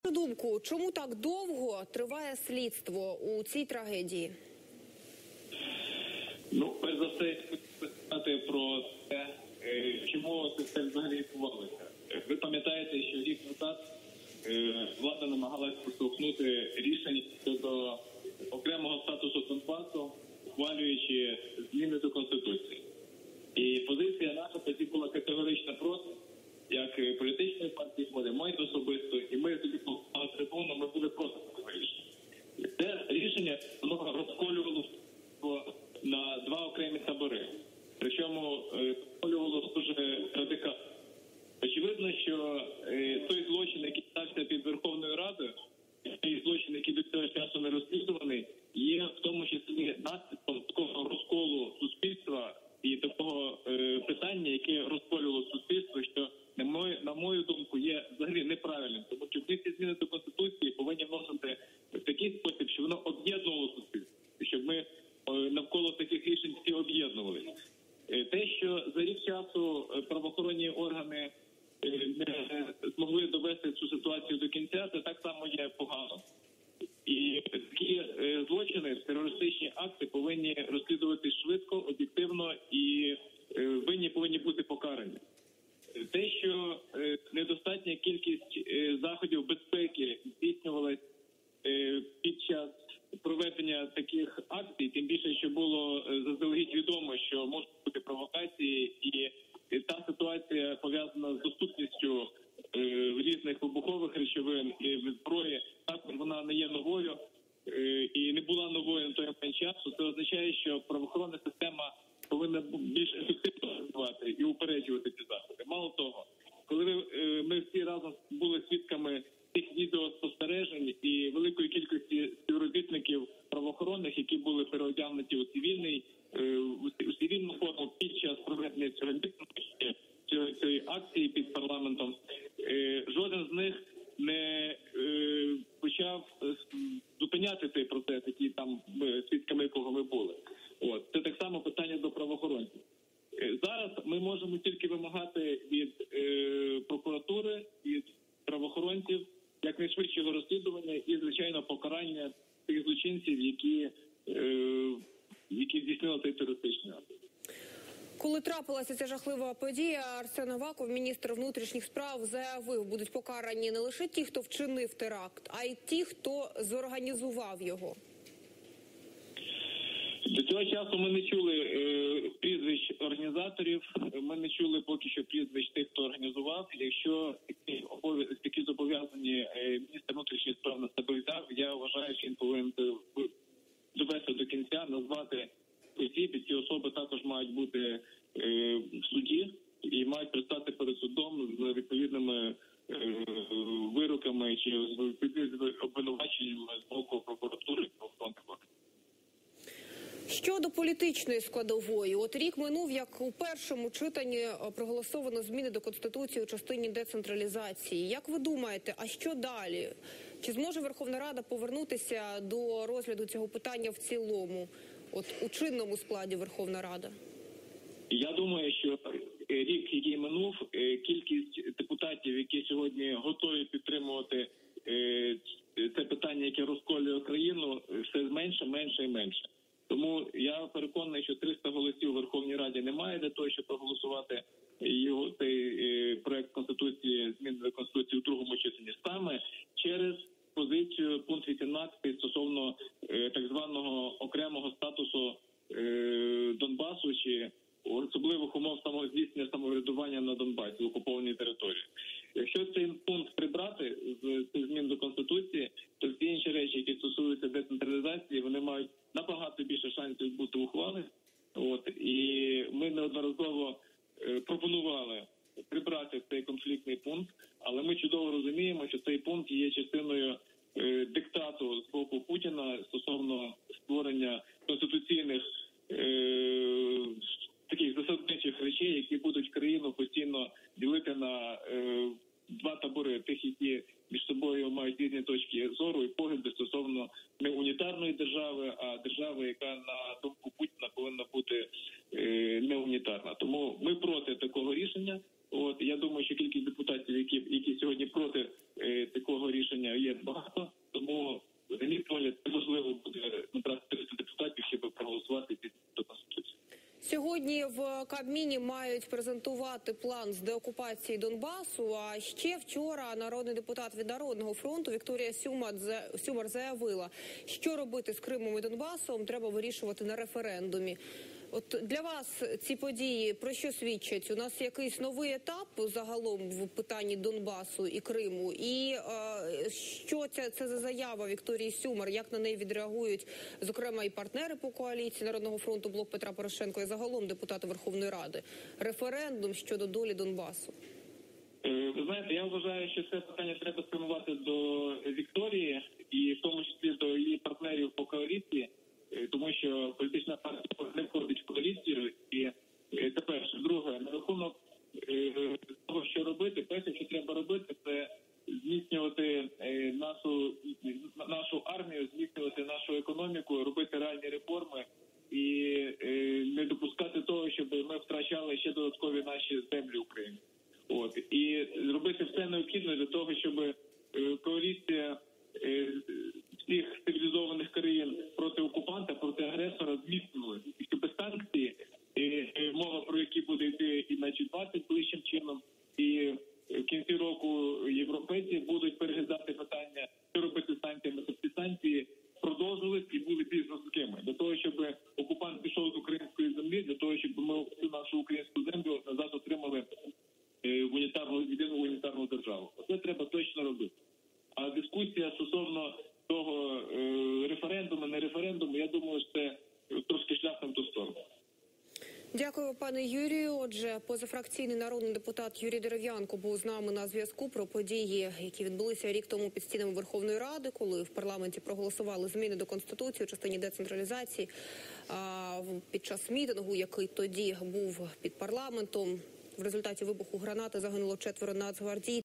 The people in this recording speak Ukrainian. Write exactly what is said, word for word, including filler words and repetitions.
На думку, чому так довго триває слідство у цій трагедії? Ну, перш за все, сказати про те, чому це все взагалі відбувалося. Ви пам'ятаєте, що рік назад влада намагалась проштовхнути рішення щодо окремого статусу Донбасу, ухвалюючи зміни до Конституції. І позиція наша тоді була категорично проти, як політичної партії «Воля», моє особисто, і ми тоді по трибуну, ми були проти цього рішення. Це рішення, воно розколювало на два окремі табори. Причому розколювало дуже радикально. Очевидно, що той злочин, який стався під Верховною Радою, той злочин, який до цього часу не розслідуваний, є в тому числі наслідком такого розколу суспільства і такого е, питання, яке розколювало суспільство, що, на мою, на мою думку, є взагалі неправильним. Тому що ми ці зміни до Конституції повинні вносити в такий спосіб, що воно об'єднувало суспільство, щоб ми е, навколо таких рішень всі об'єднувалися. Е, те, що за рік часу правоохоронні органи не змогли довести цю ситуацію до кінця, це так само є погано. І такі злочини, терористичні акти повинні розслідувати швидко, об'єктивно і винні повинні бути покарані. Те, що недостатня кількість заходів безпеки здійснювалась під час проведення таких акцій, тим більше, що було заздалегідь відомо, що можуть бути провокації, і та ситуація пов'язана з доступністю е, різних вибухових речовин і зброї, також вона не є новою е, і не була новою на той момент часу. Це означає, що правоохоронна система повинна більш ефективно працювати і упереджувати ці заходи. Мало того, коли ви, е, ми всі разом були свідками цих відеоспостережень і великої кількості співробітників правоохоронних, які були переодягнуті у цивільний, у цивільну форму під час проведення цього цієї, цієї акції під парламентом, жоден з них не почав зупиняти цей процес, який там свідками якого ми були. От це так само питання до правоохоронців. Зараз ми можемо тільки вимагати від е, прокуратури, від правоохоронців якнайшвидшого розслідування і, звичайно, покарання тих злочинців, які, е, які здійснили цей терористичний акт. Коли трапилася ця жахлива подія, Арсен Аваков, міністр внутрішніх справ, заявив, будуть покарані не лише ті, хто вчинив теракт, а й ті, хто зорганізував його. До цього часу ми не чули е, прізвищ організаторів, ми не чули поки що прізвищ тих, хто організував. Якщо такі, такі зобов'язані е, міністр внутрішніх справ на себе взяв, я вважаю, що він повинен довести до кінця, назвати осіб, і ці особи також мають бути е, в суді і мають предстати перед судом з відповідними е, вироками чи з обвинуваченнями з боку прокуратури і правоохоронних органів. Щодо політичної складової, от рік минув, як у першому читанні проголосовано зміни до Конституції у частині децентралізації. Як ви думаєте, а що далі? Чи зможе Верховна Рада повернутися до розгляду цього питання в цілому, от у чинному складі Верховна Рада? Я думаю, що рік, який минув, кількість депутатів, які сьогодні готові підтримувати це питання, яке розколює країну, все менше, менше і менше. Тому я переконаний, що триста голосів у Верховній Раді немає для того, щоб проголосувати його цей е, проект Конституції, змін до Конституції у другому читанні, саме через позицію пункт вісімнадцятий стосовно е, так званого окремого статусу е, Донбасу чи особливих умов самоздійснення самоврядування на Донбасі, в окупованій території. Якщо цей пункт прибрати з цих змін до Конституції, то всі інші речі, які стосуються децентралізації, вони мають набагато більше шансів бути ухвалені. От і ми неодноразово е, пропонували прибрати цей конфліктний пункт, але ми чудово розуміємо, що цей пункт є частиною е, диктату з боку Путіна стосовно створення конституційних е, таких засадничих речей, які будуть країну постійно ділити на е, два табори, тих, які між собою мають різні точки зору і погляди стосовно не унітарної держави, а держави, яка на думку Путіна повинна бути е, не унітарна. Тому ми проти такого рішення. От я думаю, що кількість депутатів, які які сьогодні проти е, такого рішення є багато, тому, на мій погляд, неможливо буде набрати триста депутатів, щоб проголосувати під до Конституції. Сьогодні в Кабміні мають презентувати план з деокупації Донбасу, а ще вчора народний депутат від Народного фронту Вікторія Сюмар заявила, що робити з Кримом і Донбасом треба вирішувати на референдумі. От для вас ці події про що свідчать? У нас якийсь новий етап загалом в питанні Донбасу і Криму? І е, що це, це за заява Вікторії Сюмар? Як на неї відреагують, зокрема, і партнери по коаліції Народного фронту, Блок Петра Порошенка, і загалом депутати Верховної Ради? Референдум щодо долі Донбасу. Ви знаєте, я вважаю, що це питання треба спрямувати до Вікторії і в тому числі до її партнерів по коаліції, тому що політична партія не входить в коаліцію. І це перше. Друге, на рахунок того, що робити, перше, що треба робити, це зміцнювати нашу, нашу армію, зміцнювати нашу економіку, робити реальні реформи і не допускати того, щоб ми втрачали ще додаткові наші землі України. От. І робити все необхідне для того, щоб коаліція всіх цивілізованих країн проти окупанта, проти агресора зміцнили. І щоб санкції, мова про які буде йти і на джі двадцять ближчим чином, і в кінці року європейці будуть переглядати питання, що робити з санкціями, щоб ці санкції продовжились і були більш жорсткими. Для того, щоб окупант пішов з української землі, для того, щоб ми всю нашу українську землю назад отримали в унітарну, єдину унітарну державу. Оце треба точно робити. А дискусія стосовно того е, референдуму, не референдуму, я думаю, що це трошки шлях на ту сторону. Дякую, пане Юрію. Отже, позафракційний народний депутат Юрій Дерев'янко був з нами на зв'язку про події, які відбулися рік тому під стінами Верховної Ради, коли в парламенті проголосували зміни до Конституції у частині децентралізації. А під час мітингу, який тоді був під парламентом, в результаті вибуху гранати загинуло четверо нацгвардійців.